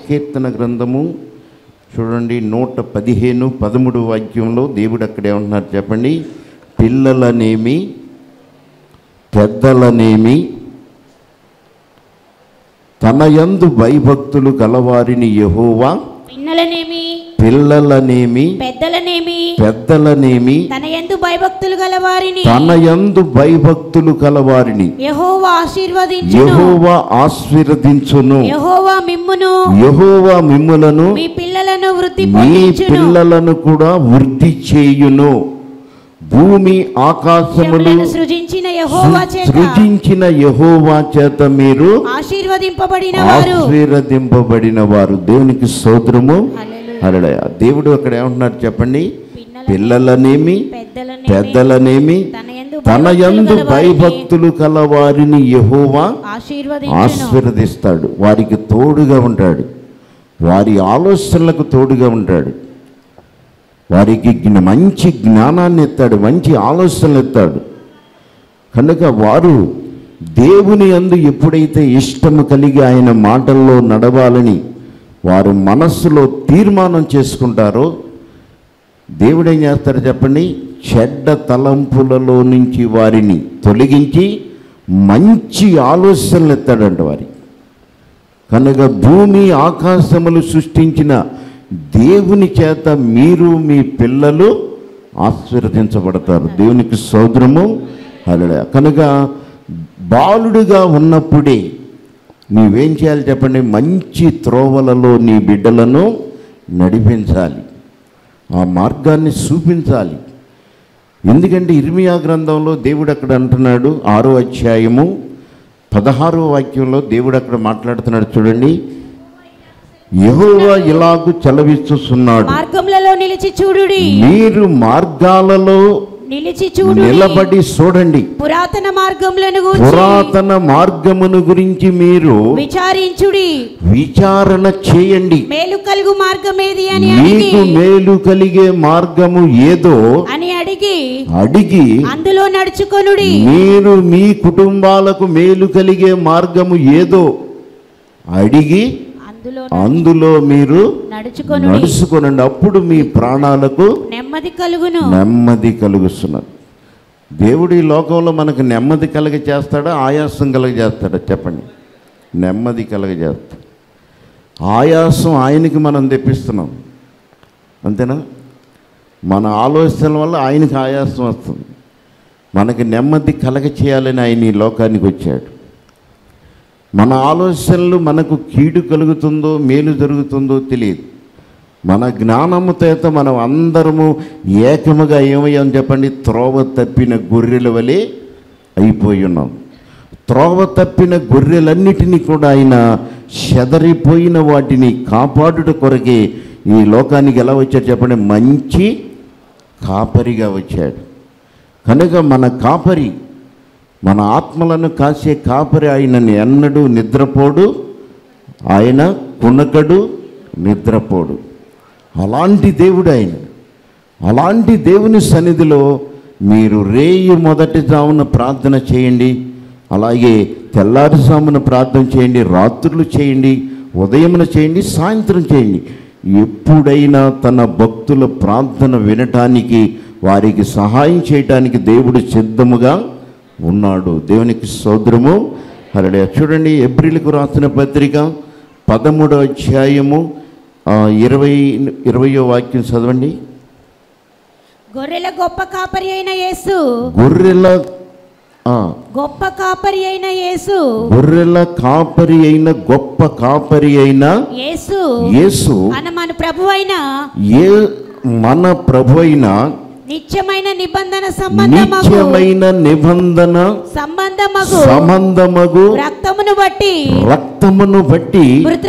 కీర్తన గ్రంథము చూడండి 115, 13 వాక్యంలో దేవుడు అక్కడే ఉంటున్నారు చెప్పండి. పిల్లలనేమి పెద్దలనేమి తన యందు భయభక్తులు గలవారిని యెహోవా, పిల్లలనేమి పెద్దలనేమి తన యందు భయభక్తులు గలవారిని యెహోవా ఆశీర్వదించును. యెహోవా మిమ్ములను మీ పిల్లలను కూడా వృద్ధి చేయును. భూమి ఆకాశములు సృజించిన యెహోవా చేత మీరు ఆశీర్వదింపబడిన వారు. దేవునికి స్తోత్రము. హల్లెలూయా. దేవుడు అక్కడ ఏమంటున్నారు చెప్పండి. పిల్లలనేమి పెద్దలనేమి తన యందు భయభక్తులు కలవారిని యెహోవా ఆశీర్వదిస్తాడు. వారికి తోడుగా ఉంటాడు, వారి ఆలోచనలకు తోడుగా ఉంటాడు, వారికి మంచి జ్ఞానాన్ని ఇస్తాడు, మంచి ఆలోచనలు ఇస్తాడు. కనుక వారు దేవుని యందు ఎప్పుడైతే ఇష్టము కలిగి ఆయన మాటల్లో నడవాలని వారు మనస్సులో తీర్మానం చేసుకుంటారో దేవుడు ఏం చేస్తారో చెప్పండి. చెడ్డ తలంపులలో నుంచి వారిని తొలగించి మంచి ఆలోచనలు ఇస్తాడంట వారికి. కనుక భూమి ఆకాశములు సృష్టించిన దేవుని చేత మీరు మీ పిల్లలు ఆశీర్వదించబడతారు. దేవునికి స్తోత్రము. హల్లెలూయా. కనుక బాలుడుగా ఉన్నప్పుడే నీవేం చేయాలి చెప్పండి. మంచి త్రోవలలో నీ బిడ్డలను నడిపించాలి, ఆ మార్గాన్ని చూపించాలి. ఎందుకంటే ఇర్మియా గ్రంథంలో దేవుడు అక్కడ అంటున్నాడు, 6వ అధ్యాయము 16వ వాక్యంలో దేవుడు అక్కడ మాట్లాడుతున్నాడు చూడండి. యెహోవా ఇలాగు చలవిస్తున్నాడు, మార్గములలో నిలిచి చూడుడి. మీరు మార్గాలలో నిలబడి చూడండి. పురాతన మార్గమును గురించి మీరు విచారణ చేయండి. మేలు కలుగు మార్గమేది అని మీకు మేలు కలిగే మార్గము ఏదో అని అడిగి అందులో నడుచుకొనుడి. మీరు మీ కుటుంబాలకు మేలు కలిగే మార్గము ఏదో అడిగి అందులో మీరు నడుచుకోనండి. అప్పుడు మీ ప్రాణాలకు నెమ్మది కలుగుతున్నది. దేవుడు ఈ లోకంలో మనకు నెమ్మది కలుగ చేస్తాడా, ఆయాసం కలుగ చేస్తాడా చెప్పండి. నెమ్మది కలుగ చేస్తాడు. ఆయాసం ఆయనకి మనం తెప్పిస్తున్నాం, అంతేనా? మన ఆలోచనల వల్ల ఆయనకి ఆయాసం వస్తుంది. మనకి నెమ్మది కలగ చేయాలని ఆయన ఈ లోకానికి వచ్చాడు. మన ఆలోచనలు మనకు కీడు కలుగుతుందో మేలు జరుగుతుందో తెలియదు. మన జ్ఞానము చేత మనం అందరము ఏకముగా ఏమయ్యాం చెప్పండి. త్రోవ తప్పిన గొర్రెల వలె అయిపోయి ఉన్నాం. త్రోవ తప్పిన గొర్రెలన్నిటినీ కూడా ఆయన చెదరిపోయిన వాటిని కాపాడుట కొరకే ఈ లోకానికి ఎలా వచ్చాడు చెప్పండి. మంచి కాపరిగా వచ్చాడు. కనుక మన కాపరి, మన ఆత్మలను కాసే కాపరి ఆయనని ఎన్నడూ నిద్రపోడు, ఆయన కునకడు, నిద్రపోడు. అలాంటి దేవుడు ఆయన. అలాంటి దేవుని సన్నిధిలో మీరు రేయి మొదటి జామున ప్రార్థన చేయండి, అలాగే తెల్లారుజామున ప్రార్థన చేయండి, రాత్రులు చేయండి, ఉదయమున చేయండి, సాయంత్రం చేయండి. ఎప్పుడైనా తన భక్తుల ప్రార్థన వినటానికి, వారికి సహాయం చేయటానికి దేవుడు సిద్ధముగా ఉన్నాడు. దేవునికి స్తోత్రము. హల్లెలూయా. చూడండి ఎబ్రీయులకు రాసిన పత్రిక 13వ అధ్యాయము 20వ వాక్యం చదవండి. గొర్రెల గొప్ప కాపరి అయిన యేసు, గొర్రెల కాపరి అయిన గొప్ప కాపరి అయిన యేసు మన ప్రభువైన నిత్యమైన నిబంధన సంబంధమగు రక్తమును బట్టి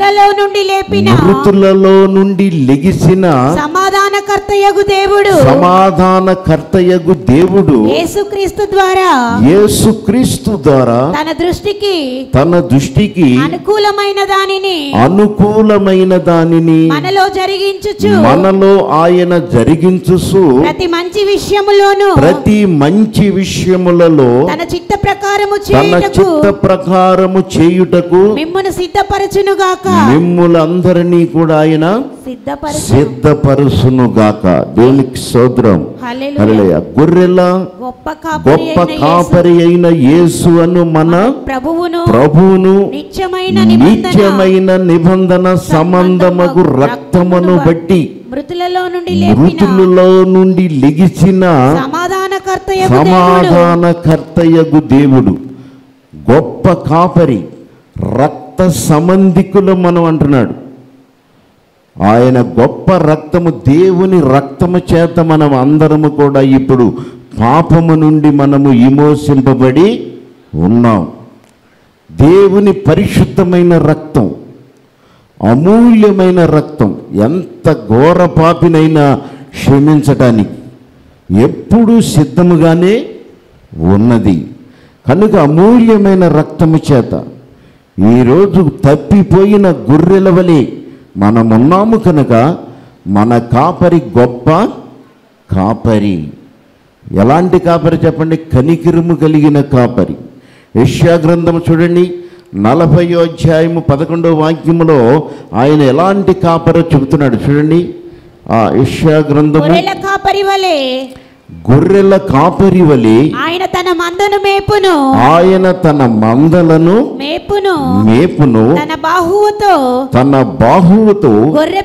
మృతులలో నుండి లెగిసిన సమాధానకర్తయగు దేవుడు యేసుక్రీస్తు ద్వారా తన దృష్టికి అనుకూలమైన దానిని మనలో ఆయన జరిగించుచు మంచి విషయములోను ప్రతి మంచి విషయములలో తన చిత్త ప్రకారము చేయుటకు మిమ్మును సిద్ధపరచునుగాక. మిమ్ములందరినీ కూడా ఆయన సిద్ధపరచునుగాక. దేవునికి స్తోత్రం. హల్లెలూయా. గొర్రెల గొప్ప కాపరి అయిన యేసు అను మన ప్రభువును నిత్యమైన నిబంధన సంబంధమగు రక్తమును బట్టి మృతులలో నుండి లెగిసిన సమాధానకర్తయగు దేవుడు, గొప్ప కాపరి, రక్త సంబంధికులు మనం అంటున్నాడు. ఆయన గొప్ప రక్తము, దేవుని రక్తము చేత మనం అందరము కూడా ఇప్పుడు పాపము నుండి మనము విమోచింపబడి ఉన్నాం. దేవుని పరిశుద్ధమైన రక్తం, అమూల్యమైన రక్తం, ఎంత ఘోర పాపినైనా క్షమించటానికి ఎప్పుడూ సిద్ధముగానే ఉన్నది. కనుక అమూల్యమైన రక్తము చేత ఈరోజు తప్పిపోయిన గొర్రెల వలె మనమున్నాము. కనుక మన కాపరి గొప్ప కాపరి. ఎలాంటి కాపరి చెప్పండి? కనికరము కలిగిన కాపరి. యెషయా గ్రంథం చూడండి, 40వ అధ్యాయము 11వ వాక్యములో ఆయన ఎలాంటి కాపరో చెబుతున్నాడు చూడండి. ఆ యెషయా గ్రంథము, గొర్రెల కాపరి వలె ఆయన తన మందను మేపును, ఆయన తన మందలను మేపును, తన బాహువుతో గొర్రె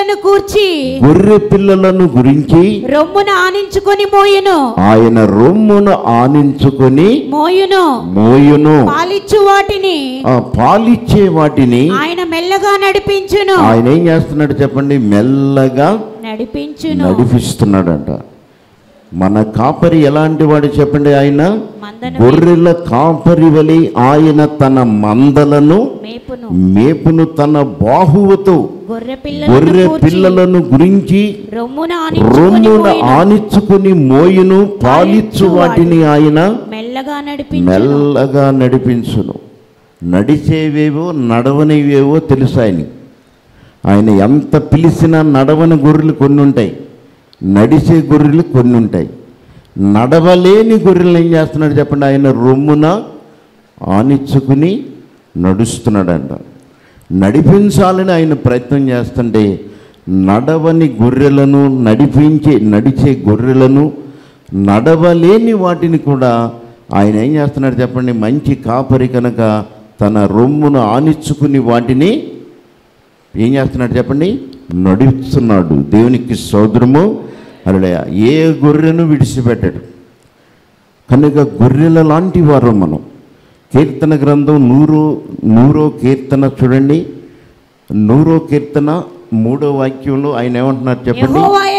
పిల్లలను గురించి రొమ్మును ఆనించుకొని మోయును, ఆయన రొమ్మును ఆనించుకొని మోయును, పాలిచ్చే వాటిని ఆయన మెల్లగా నడిపించును. ఆయన ఏం చేస్తున్నాడు చెప్పండి? మెల్లగా నడిపిస్తున్నాడంట. మన కాపరి ఎలాంటి వాడు చెప్పండి? ఆయన గొర్రెల కాపరి వలె ఆయన తన మందలను మేపును, తన బాహువుతో గొర్రె పిల్లలను గురించి రొమ్మును ఆనిచ్చుకుని మోయును, పాలిచ్చు వాటిని ఆయన మెల్లగా నడిపించును. నడిచేవేవో నడవనివేవో తెలుసు ఆయన ఎంత పిలిచినా నడవని గొర్రెలు కొన్ని ఉంటాయి, నడిచే గొర్రెలు కొన్ని ఉంటాయి. నడవలేని గొర్రెలు ఏం చేస్తున్నాడు చెప్పండి? ఆయన రొమ్మున ఆనిచ్చుకుని నడుస్తున్నాడంట. నడిపించాలని ఆయన ప్రయత్నం చేస్తుంటే నడవని గొర్రెలను నడిచే గొర్రెలను, నడవలేని వాటిని కూడా ఆయన ఏం చేస్తున్నాడు చెప్పండి? మంచి కాపరి కనుక తన రొమ్మును ఆనిచ్చుకుని వాటిని ఏం చేస్తున్నాడు చెప్పండి? నడుస్తున్నాడు. దేవునికి స్తోత్రము. హల్లెలూయా. ఏ గొర్రెను విడిచిపెట్టాడు. కనుక గొర్రెల లాంటి వారు మనం. కీర్తన గ్రంథం 100వ కీర్తన చూడండి. 100వ కీర్తన 3వ వాక్యంలో ఆయన ఏమంటున్నారు చెప్పండి? యెహోవాయే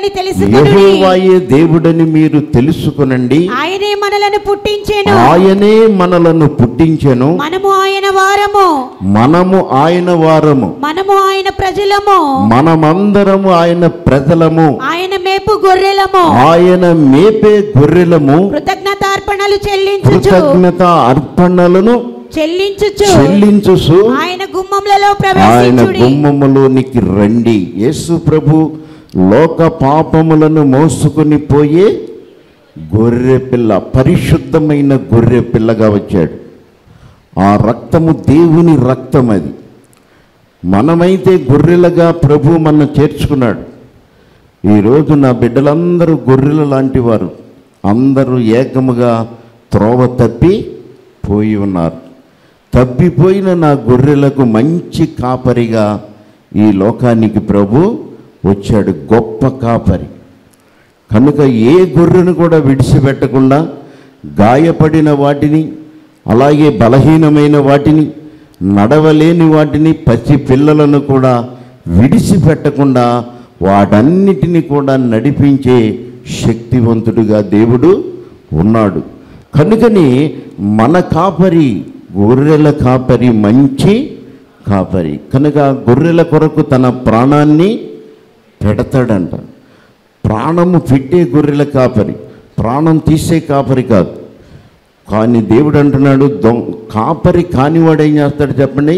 దేవుడని మీరు తెలుసుకొనండి. ఆయనే మనలను పుట్టించెను. మనము ఆయన వారము, మనము ఆయన ప్రజలము, మనమందరము ఆయన ప్రజలము, ఆయన మేపు గొర్రెలము, ఆయన మేపే గొర్రెలము. కృతజ్ఞత అర్పణలను చెల్లించుచు ఆయన గుమ్మములోనికి రండి. యేసు ప్రభు లోక పాపములను మోసుకొని పోయే గొర్రె పిల్ల, పరిశుద్ధమైన గొర్రె పిల్లగా వచ్చాడు. ఆ రక్తము దేవుని రక్తం. అది మనమైతే గొర్రెలుగా ప్రభు మన చేర్చుకున్నాడు. ఈరోజు నా బిడ్డలందరూ గొర్రెల లాంటి వారు. అందరూ ఏకముగా త్రోవ తప్పి పోయి ఉన్నారు. తప్పిపోయిన నా గొర్రెలకు మంచి కాపరిగా ఈ లోకానికి ప్రభు వచ్చాడు. గొప్ప కాపరి కనుక ఏ గొర్రెను కూడా విడిచిపెట్టకుండా గాయపడిన వాటిని, అలాగే బలహీనమైన వాటిని, నడవలేని వాటిని, పసి పిల్లలను కూడా విడిచిపెట్టకుండా వాటన్నిటిని కూడా నడిపించే శక్తివంతుడుగా దేవుడు ఉన్నాడు. కనుకని మన కాపరి, గొర్రెల కాపరి మంచి కాపరి. కనుక గొర్రెల కొరకు తన ప్రాణాన్ని పెడతాడంట. ప్రాణము పెట్టే గొర్రెల కాపరి, ప్రాణం తీసే కాపరి కాదు. కానీ దేవుడు అంటున్నాడు, కాపరి కానివాడు ఏం చేస్తాడు చెప్పండి?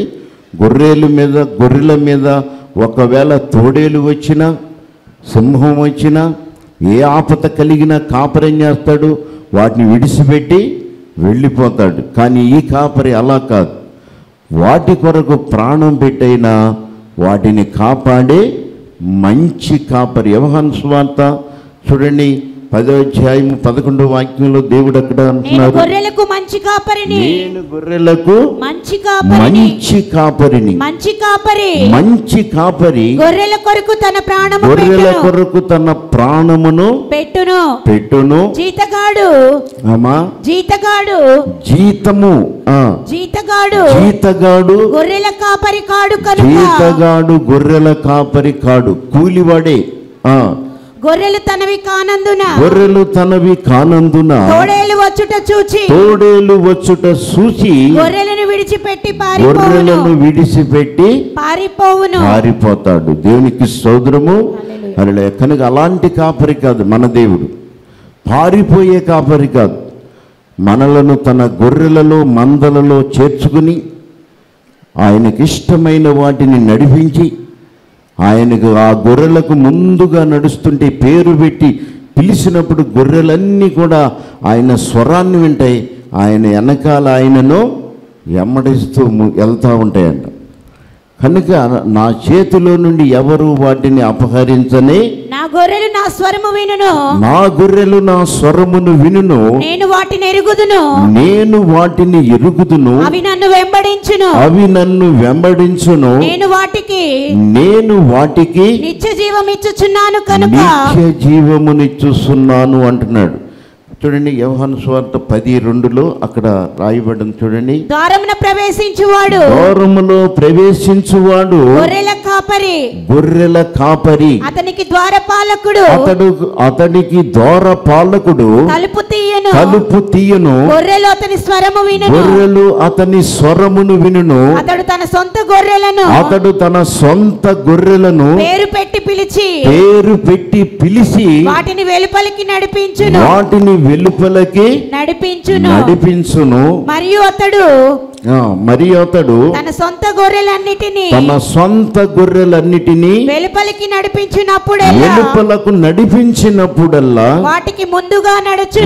గొర్రెల మీద ఒకవేళ తోడేలు వచ్చినా, సింహం వచ్చినా, ఏ ఆపద కలిగినా కాపరి ఏం చేస్తాడు? వాటిని విడిచిపెట్టి వెళ్ళిపోతాడు. కానీ ఈ కాపరి అలా కాదు. వాటి కొరకు ప్రాణం పెట్టైనా వాటిని కాపాడే మంచి కాపరి. యోహాను సువార్త చూడండి 10వ అధ్యాయం 11వ వాక్యంలో దేవుడు అక్కడ అంటున్నారు, గొర్రెలకు మంచి కాపరిని, నేను గొర్రెలకు మంచి కాపరిని, మంచి కాపరిని. మంచి కాపరి, మంచి కాపరి గొర్రెల కొరకు తన ప్రాణము గొర్రెల పెట్టును, కొరకు తన ప్రాణమును పెట్టును. పెట్టును. జీతగాడు, అమ్మా జీతగాడు, జీతము జీతగాడు జీతగాడు గొర్రెల కాపరి కాడు కనుక, జీతగాడు గొర్రెల కాపరి కాడు, కూలివాడే. గొర్రెలు తనవి కానందున, గొర్రెలు తనవి కానందున తోడేలు వచ్చుట చూచి, తోడేలు వచ్చుట చూసి గొర్రెలను విడిచిపెట్టి గొర్రెలను విడిచిపెట్టి పారిపోతాడు. దేవునికి స్తోత్రము. హల్లెలూయా. కనుక అలాంటి కాపరి కాదు మన దేవుడు, పారిపోయే కాపరి కాదు. మనలను తన గొర్రెలలో మందలలో చేర్చుకుని ఆయనకి ఇష్టమైన వాటిని నడిపించి, ఆయనకు ఆ గొర్రెలకు ముందుగా నడుస్తుంటే పేరు పెట్టి పిలిచినప్పుడు గొర్రెలన్నీ కూడా ఆయన స్వరాన్ని వింటాయి. ఆయన వెనకాల ఆయనను ఎమ్మడిస్తూ వెళ్తూ ఉంటాయంట. కనుక నా చేతిలో నుండి ఎవరు వాటిని అపహరించని, నా గొర్రెలు నా స్వరము వినును, నా గొర్రెలు నా స్వరమును వినును, నేను వాటిని ఎరుగుదును, నేను వాటిని ఎరుగుదును, అవి నన్ను వెంబడించును, అవి నన్ను వెంబడించును, నేను వాటికి నిత్య జీవం ఇచ్చుచున్నాను కనుక, నిత్య జీవమునిచ్చుచున్నాను అంటున్నాడు. చూడండి యోహాను సువార్త 10:2 అక్కడ రాయబడింది. చూడండి, ద్వారమున ప్రవేశించువాడు, ద్వారములో ప్రవేశించువాడు గొర్రెల కాపరి, అతనికి ద్వారపాలకుడు, అతనికి ద్వారపాలకుడు తలుపు తీయను, గొర్రెలు అతని స్వరము వినును, గొర్రెలు అతని స్వరమును వినును, అతడు తన సొంత గొర్రెలను పేరు పెట్టి పిలిచి వాటిని వెలుపలికి నడిపించును. మరియు అతడు తన సొంత గొర్రెలన్నిటినీ వెలుపలికి నడిపించినప్పుడల్లా వాటికి ముందుగా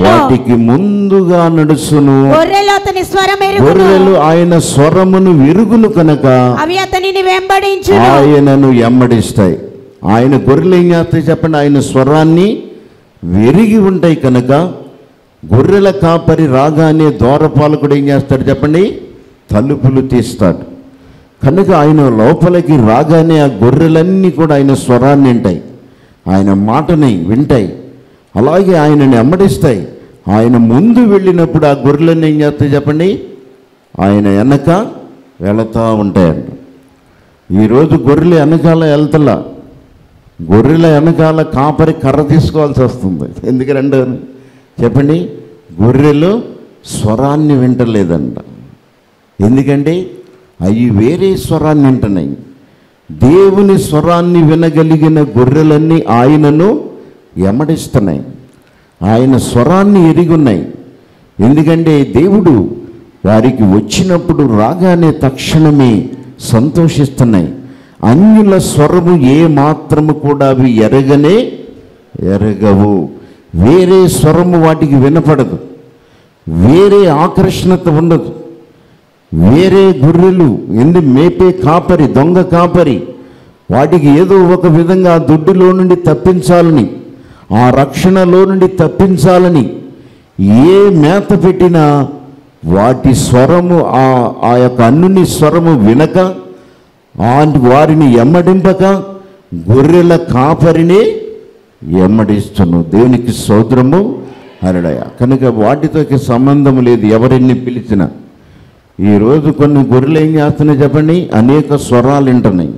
నడుచును. గొర్రెలు ఆయన స్వరమును విరుగును కనుక అవి అతనిని వెంబడించును, ఆయనను వెంబడిస్తాయి. ఆయన గొర్రెలు ఏం చేస్తాయి చెప్పండి? ఆయన స్వరాన్ని విరిగి ఉంటాయి కనుక గొర్రెల కాపరి రాగానే ద్వారపాలకుడు ఏం చేస్తాడు చెప్పండి? తలుపులు తీస్తాడు. కనుక ఆయన లోపలికి రాగానే ఆ గొర్రెలన్నీ కూడా ఆయన స్వరాన్ని వింటాయి, ఆయన మాటని వింటాయి, అలాగే ఆయనని వెంబడిస్తాయి. ఆయన ముందు వెళ్ళినప్పుడు ఆ గొర్రెలన్నీ ఏం చేస్తాయి చెప్పండి? ఆయన వెనక వెళతా ఉంటాయంట. ఈరోజు గొర్రెలు వెనకాల వెళ్తలా, గొర్రెల వెనకాల కాపరి కర్ర తీసుకోవాల్సి వస్తుంది. ఎందుకంటే చెప్పండి, గొర్రెలు స్వరాన్ని వింటలేదంట. ఎందుకంటే అవి వేరే స్వరాన్ని వింటున్నాయి. దేవుని స్వరాన్ని వినగలిగిన గొర్రెలన్నీ ఆయనను ఎమడిస్తున్నాయి, ఆయన స్వరాన్ని ఎరిగున్నాయి. ఎందుకంటే దేవుడు వారికి వచ్చినప్పుడు రాగానే తక్షణమే సంతోషిస్తున్నాయి. అన్యుల స్వరము ఏ మాత్రము కూడా అవి ఎరగవు. వేరే స్వరము వాటికి వినపడదు, వేరే ఆకర్షణత ఉండదు. వేరే గొర్రెలు మేపే కాపరి, దొంగ కాపరి వాటికి ఏదో ఒక విధంగా ఆ దొడ్డిలో నుండి తప్పించాలని, ఆ రక్షణలో నుండి తప్పించాలని ఏ మేత పెట్టినా వాటి స్వరము ఆ యొక్క అన్నుని స్వరము వినక, వారిని ఎమ్మడింపక గొర్రెల కాపరిని ఎమ్మడిస్తున్నాను. దేవునికి స్తోత్రము. హల్లెలూయా. కనుక వాటితో సంబంధం లేదు ఎవరిని పిలిచినా. ఈరోజు కొన్ని గొర్రెలు ఏం చేస్తున్నాయి చెప్పండి? అనేక స్వరాలు వింటున్నాయి.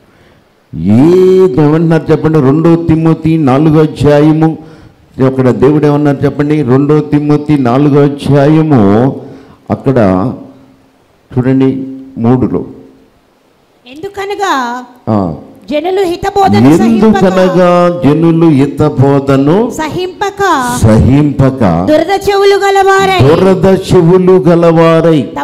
ఏమన్నారు చెప్పండి? 2 తిమోతి 4వ అధ్యాయము అక్కడ దేవుడు ఏమన్నారు చెప్పండి? 2 తిమోతి 4వ అధ్యాయము అక్కడ చూడండి 3లో, ఎందుకనగా జనులు హితబోధను సహింపక దురద చెవులు గలవారై తమ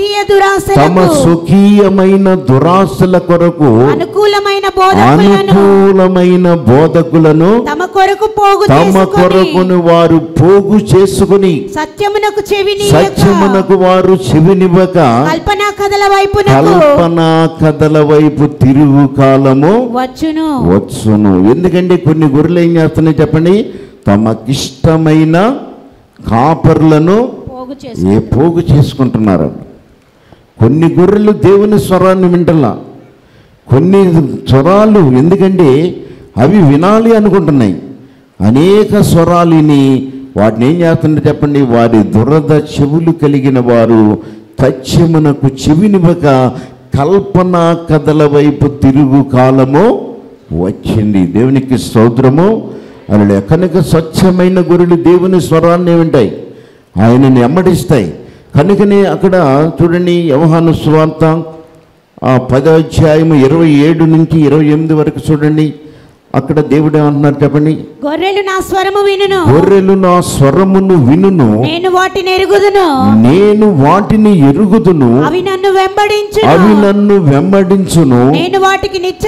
స్వకీయమైన దురాశల కొరకు అనుకూలమైన బోధకులను తమ కొరకు పోగు తమ చేసుకొని కొరకును వారు పోగు చేసుకుని సత్యమునకు సత్యమునకు వారు చెవినివ్వక కల్పనా కథల వైపునకు కల్పనా కథల వైపు తిరుగు కాలము వచ్చును. ఎందుకంటే కొన్ని గొర్రెలు ఏం చేస్తున్నాయి చెప్పండి, తమకిష్టమైన కాపర్లను పోగు చేసుకుంటున్నారు. కొన్ని గొర్రెలు దేవుని స్వరాన్ని వింటలా, కొన్ని స్వరాలు ఎందుకంటే అవి వినాలి అనుకుంటున్నాయి. అనేక స్వరాలని వాటిని ఏం చేస్తున్నారు చెప్పండి, వారి దురద చెవులు కలిగిన వారు తథ్యమునకు చెవినివ్వక కల్పనా కథల వైపు తిరుగు కాలము వచ్చింది. దేవునికి స్తోత్రము. అలా కనుక స్వచ్ఛమైన గొర్రెలు దేవుని స్వరాన్ని వింటాయి, ఆయనని వెంబడిస్తాయి. కనుకనే అక్కడ చూడండి, యోహాను సువార్త 10వ అధ్యాయము 27 నుంచి 28 వరకు చూడండి. అక్కడ దేవుడు ఏమంటున్నారు చెప్పండి, గొర్రెలు నా స్వరము వినును, గొర్రెలు నా స్వరమును వినును, నేను వాటిని ఎరుగుదును, నేను వాటిని ఎరుగుదును, అవి నన్ను వెంబడించును, నేను వాటికి నిత్య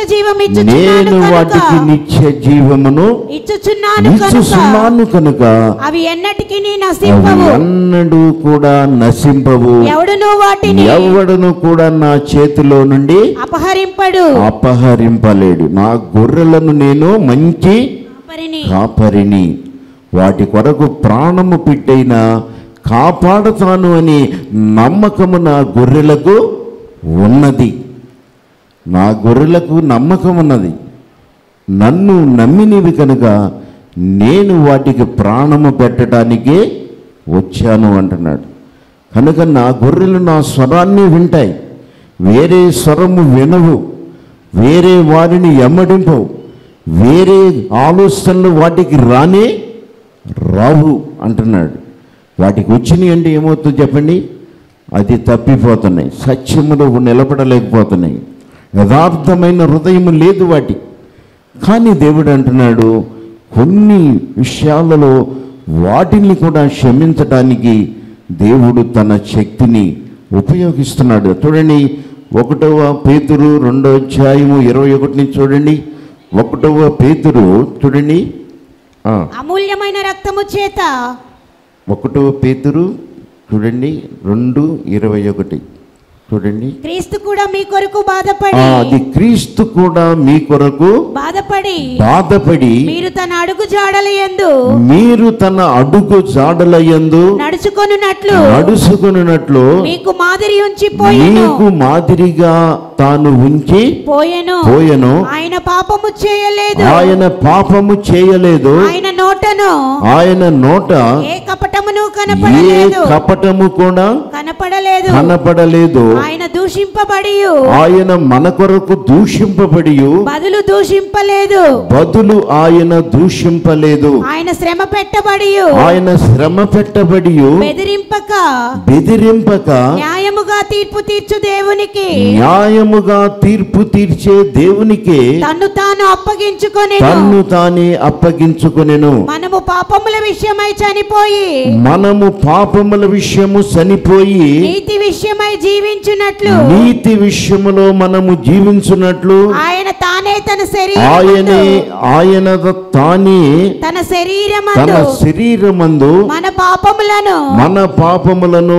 జీవమును ఇచ్చుచున్నాను కనుక అవి ఎన్నటికీ ఎన్నడూ కూడా నశింపవు, ఎవడును కూడా నా చేతిలో నుండి అపహరింపలేడు. నా గొర్రెలను నేను మంచి కాపరిని, వాటి కొరకు ప్రాణము పెట్టైనా కాపాడుతాను అని నమ్మకము నా గొర్రెలకు ఉన్నది. నా గొర్రెలకు నమ్మకం ఉన్నది, నన్ను నమ్మినవి కనుక నేను వాటికి ప్రాణము పెట్టడానికే వచ్చాను అంటున్నాడు. కనుక నా గొర్రెలు నా స్వరాన్ని వింటాయి, వేరే స్వరము వినవు, వేరే వారిని ఎమ్మడింపవు, వేరే ఆలోచనలు వాటికి రావు అంటున్నాడు. వాటికి వచ్చినాయి అంటే ఏమవుతుందో చెప్పండి, అది తప్పిపోతున్నాయి, సత్యములో నిలబడలేకపోతున్నాయి, యథార్థమైన హృదయం లేదు వాటి. కానీ దేవుడు అంటున్నాడు, కొన్ని విషయాలలో వాటిని కూడా క్షమించడానికి దేవుడు తన శక్తిని ఉపయోగిస్తున్నాడు. చూడండి, 1వ పేతురు 2వ అధ్యాయము 21 నుంచి చూడండి. 1వ పేతురు చూడండి, అమూల్యమైన రక్తము చేత 1వ పేతురు చూడండి 2:21 చూడండి. క్రీస్తు కూడా మీ కొరకు బాధపడి, అది క్రీస్తు కూడా మీ కొరకు బాధపడి మీరు తన అడుగు జాడల యందు నడుచుకొనున్నట్లు మీకు మాదిరిగా తాను ఉంచి పోయెను. ఆయన పాపము చేయలేదు, ఆయన నోట ఏ కపటమును కూడా కనపడలేదు. ఆయన దూషింపబడి, ఆయన మన కొరకు దూషింపబడి బదులు ఆయన దూషింపలేదు. ఆయన శ్రమ పెట్టబడి బెదిరింపక న్యాయముగా తీర్పు తీర్చే దేవునికి తన్ను తానే అప్పగించుకొనెను. మనము పాపముల విషయము చనిపోయి నీతి విషయములో మనము జీవించున్నట్లు ఆయన తన శరీరమందు మన పాపములను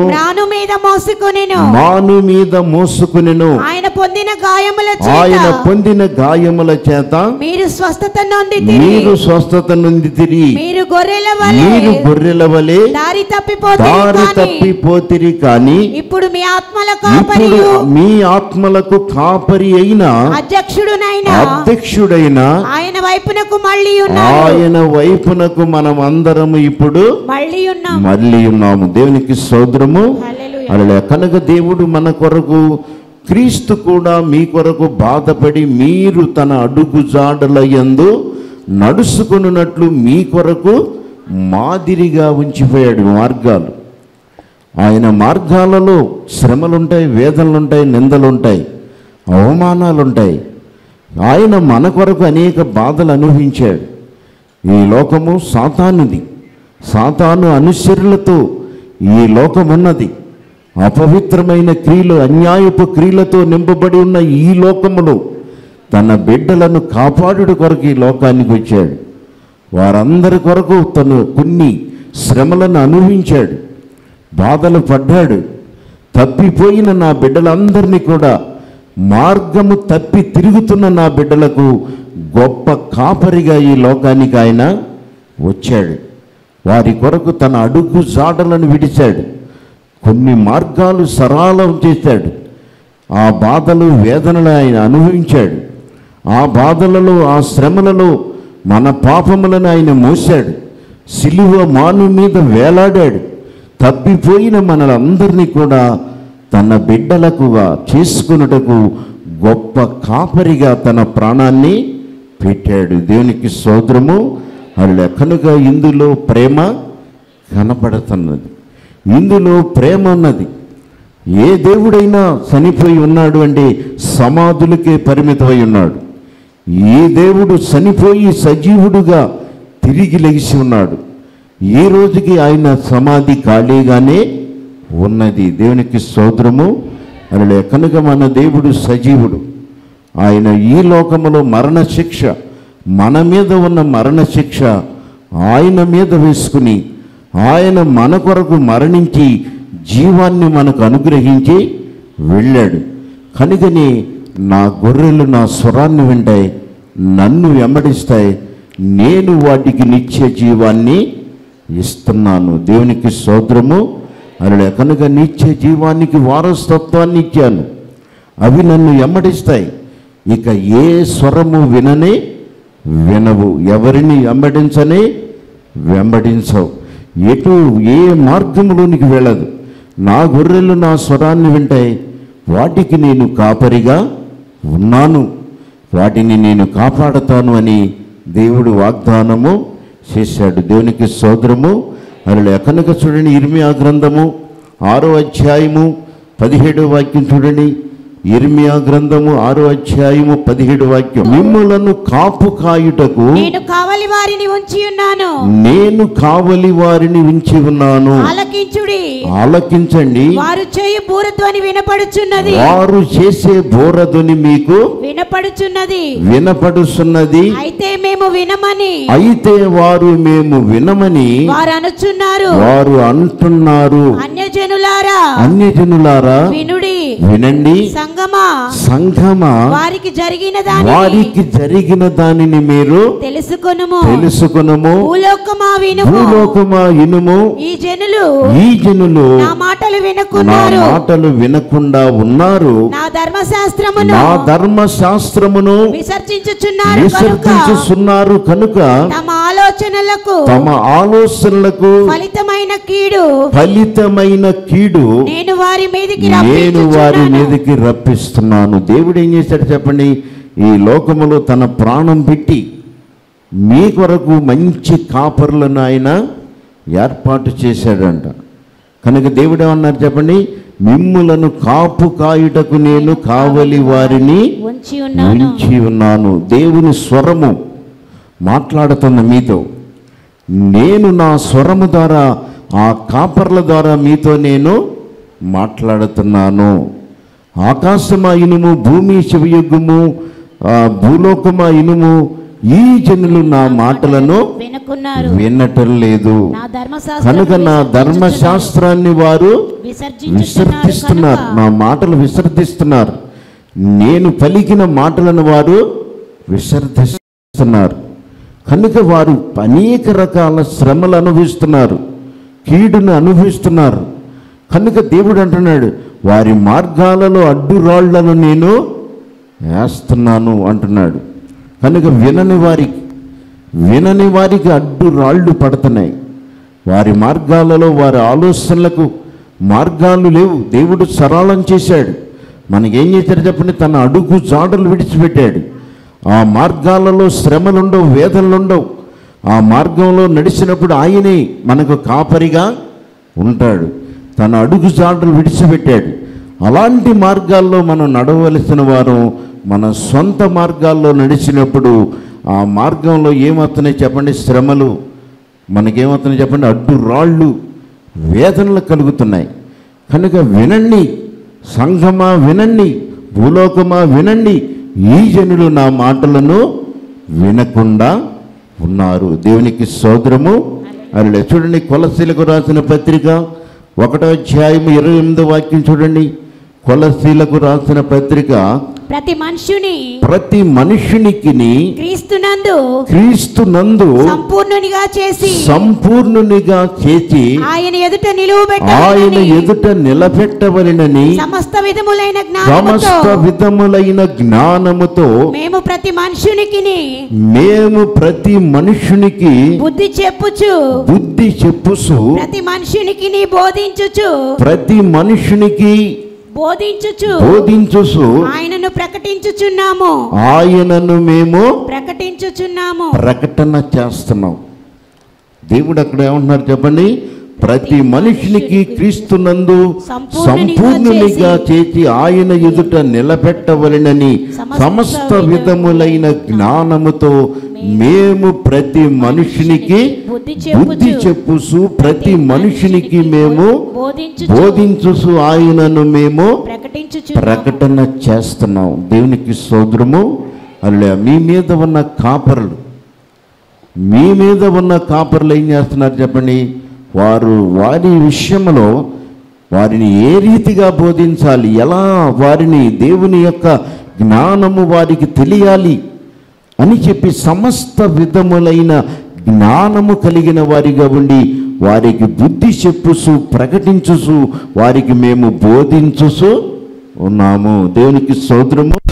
మాను మీద మోసుకొనెను. ఆయన పొందిన గాయముల చేత మీరు స్వస్థత నొందితిరి. మీరు గొర్రెల వలె దారి తప్పిపోతిరి. కానీ ఇప్పుడు మీ ఆత్మలకు కాపరి అయిన అధ్యక్షుడైన ఆయన వైపునకు మనం అందరము ఇప్పుడు మళ్ళీ ఉన్నాము. దేవునికి స్తోత్రము. అలా కనుక దేవుడు మన కొరకు, క్రీస్తు కూడా మీ కొరకు బాధపడి మీరు తన అడుగు జాడల యందు నడుచుకున్నట్లు మీ కొరకు మాదిరిగా ఉంచిపోయాడు. మార్గాలు, ఆయన మార్గాలలో శ్రమలుంటాయి, వేదనలుంటాయి, నిందలుంటాయి, అవమానాలుంటాయి. ఆయన మన కొరకు అనేక బాధలు అనుభవించాడు. ఈ లోకము సాతానుది, సాతాను అనుచరులతో ఈ లోకమున్నది. అపవిత్రమైన క్రియలు, అన్యాయపు క్రియలతో నింపబడి ఉన్న ఈ లోకములో తన బిడ్డలను కాపాడుట కొరకు ఈ లోకానికి వచ్చాడు. వారందరి కొరకు తను కొన్ని శ్రమలను అనుభవించాడు, బాధలు పడ్డాడు. తప్పిపోయిన నా బిడ్డలందరినీ కూడా, మార్గము తప్పి తిరుగుతున్న నా బిడ్డలకు గొప్ప కాపరిగా ఈ లోకానికి ఆయన వచ్చాడు. వారి కొరకు తన అడుగు జాడలను విడిచాడు, కొన్ని మార్గాలు సరళం చేశాడు. ఆ బాధలు వేదనలు ఆయన అనుభవించాడు. ఆ బాధలలో, ఆ శ్రమలలో మన పాపములను ఆయన మోశాడు. సిలువ మాను మీద వేలాడాడు. తప్పిపోయిన మనలందరినీ కూడా తన బిడ్డలకుగా చేసుకున్నటకు గొప్ప కాపరిగా తన ప్రాణాన్ని పెట్టాడు. దేవునికి స్తోత్రము. అలా కనుక ఇందులో ప్రేమ కనపడుతున్నది, ఇందులో ప్రేమ ఉన్నది. ఏ దేవుడైనా చనిపోయి ఉన్నాడు అంటే సమాధులకే పరిమితమై ఉన్నాడు. ఈ దేవుడు చనిపోయి సజీవుడుగా తిరిగి లెగిసి ఉన్నాడు. ఈ రోజుకి ఆయన సమాధి ఖాళీగానే ఉన్నది. దేవునికి స్తోత్రము. అలా కనుక మన దేవుడు సజీవుడు. ఆయన ఈ లోకములో మరణశిక్ష, మన మీద ఉన్న మరణశిక్ష ఆయన మీద వేసుకుని, ఆయన మన కొరకు మరణించి జీవాన్ని మనకు అనుగ్రహించి వెళ్ళాడు. కనుకని నా గొర్రెలు నా స్వరాన్ని వింటాయి, నన్ను వెంబడిస్తాయి, నేను వాటికి నిత్య జీవాన్ని ఇస్తున్నాను. దేవునికి స్తోత్రము. అలా కనుక నిత్య జీవానికి వారసత్వాన్ని ఇచ్చాను. అవి నన్ను వెంబడిస్తాయి. ఇక ఏ స్వరము విననే వినవు, ఎవరిని వెంబడించనే వెంబడించవు, ఎటు ఏ మార్గంలోనికి వెళ్ళదు. నా గొర్రెలు నా స్వరాన్ని వింటాయి, వాటికి నేను కాపరిగా ఉన్నాను, వాటిని నేను కాపాడతాను అని దేవుడు వాగ్దానము చేశాడు. దేవునికి స్తోత్రము. అలా కనుక చూడండి, ఇర్మియా గ్రంథము 6వ అధ్యాయము 17వ వాక్యం చూడండి. ఇర్మియా గ్రంథము 6వ అధ్యాయము 17వ వాక్యం. మిమ్ములను కాపు కాయుటకు నేను కావలి వారిని ఉంచి ఉన్నాను, నేను కావలి వారిని ఉంచి ఉన్నాను. ఆలకించుడి, ఆలకించండి. వారు చేయు బూరధ్వని వినపడుచున్నది, వారు చేసే బోరధ్వని మీకు వినపడుచున్నది, వినపడుచున్నది. అయితే మేము వినమని, అయితే వారు మేము వినమని వారు అనుచున్నారు. వారు అంటున్నారు. అన్యజనులారా, అన్యజనులారా వినుడి, వినండి. సంఘమా, వారికి జరిగిన దానిని మీరు తెలుసుకొనుము. భూలోకమా వినుము. భూలోకమా వినుము. ఈ జనులు నా మాటలు వినకుండా ఉన్నారు. నా ధర్మశాస్త్రమును విసర్జించుచున్నారు కనుక తమ ఆలోచనలకు ఫలితమైన కీడు నేను వారి మీదకి రప్పిస్తున్నాను. దేవుడు ఏం చేశాడు చెప్పండి? ఈ లోకములో తన ప్రాణం పెట్టి మీ కొరకు మంచి కాపరులను ఆయన ఏర్పాటు చేశాడంట. కనుక దేవుడు ఏమన్నారు చెప్పండి? మిమ్ములను కాపు కాయుటకు నేను కావలి వారిని ఉంచి ఉన్నాను. దేవుని స్వరము మాట్లాడుతున్న మీతో, నేను నా స్వరము ద్వారా, ఆ కాపర్ల ద్వారా మీతో నేను మాట్లాడుతున్నాను. ఆకాశమా ఇనుము, భూమి చెవియొగ్గుము, భూలోకమా ఇనుము, ఈ జనులు నా మాటలను వినటం లేదు. కనుక నా ధర్మశాస్త్రాన్ని వారు విసర్జిస్తున్నారు, నా మాటలు విసర్జిస్తున్నారు. నేను పలికిన మాటలను వారు విసర్జిస్తున్నారు. కనుక వారు అనేక రకాల శ్రమలు అనుభవిస్తున్నారు, కీడును అనుభవిస్తున్నారు. కనుక దేవుడు అంటున్నాడు, వారి మార్గాలలో అడ్డురాళ్లను నేను వేస్తున్నాను అంటున్నాడు. కనుక వినని వారికి అడ్డురాళ్ళు పడుతున్నాయి. వారి మార్గాలలో, వారి ఆలోచనలకు మార్గాలు లేవు. దేవుడు సరళం చేశాడు. మనకేం చేశాడు చెప్పండి? తన అడుగు జాడలు విడిచిపెట్టాడు. ఆ మార్గాలలో శ్రమలుండవు, వేదనలుండవు. ఆ మార్గంలో నడిచినప్పుడు ఆయనే మనకు కాపరిగా ఉంటాడు. తన అడుగు జాడలు విడిచిపెట్టాడు. అలాంటి మార్గాల్లో మనం నడవలసిన వారు మన సొంత మార్గాల్లో నడిచినప్పుడు ఆ మార్గంలో ఏమవుతున్నాయి చెప్పండి? శ్రమలు మనకేమవుతున్నాయి చెప్పండి? అడ్డు రాళ్ళు, వేదనలు కలుగుతున్నాయి. కనుక వినండి, సంఘమా వినండి, భూలోకమా వినండి, ఈ జనులు నా మాటలను వినకుండా ఉన్నారు. దేవునికి స్తోత్రము. అలా చూడండి, కొలస్సీలకు రాసిన పత్రిక 1వ అధ్యాయం 28వ వాక్యం చూడండి. కొలస్సీలకు రాసిన పత్రిక ప్రతి మనుషునికి క్రీస్తునందు సంపూర్ణునిగా చేసి ఆయన ఎదుట నిలబెట్టవలెనని సమస్త విధములైన జ్ఞానముతో మేము ప్రతి మనుషునికి బుద్ధి చెప్పుచు ప్రతి మనుషునికి బోధించుచు ఆయనను మేము ప్రకటన చేస్తున్నాం. దేవుడు అక్కడ ఏమంటున్నారు చెప్పండి? ప్రతి మనిషినికి క్రీస్తునందు సంపూర్ణునిగా చేసి ఆయన ఎదుట నిలబెట్టవలెనని సమస్త విధములైన జ్ఞానముతో మేము ప్రతి మనుషునికి బుద్ధి చెప్పుచు ప్రతి మనుషునికి మేము బోధించుచు ఆయనను మేము ప్రకటన చేస్తున్నాం. దేవునికి స్తోత్రము. అలా మీ మీద ఉన్న కాపరులు ఏం చేస్తున్నారు చెప్పండి? వారి విషయంలో వారిని ఏ రీతిగా బోధించాలి, ఎలా వారిని దేవుని యొక్క జ్ఞానము వారికి తెలియాలి అని చెప్పి సమస్త విధములైన జ్ఞానము కలిగిన వారిగా ఉండి వారికి బుద్ధి చెప్పుచు ప్రకటించుచు వారికి మేము బోధించుచు ఉన్నాము. దేవునికి స్తోత్రము.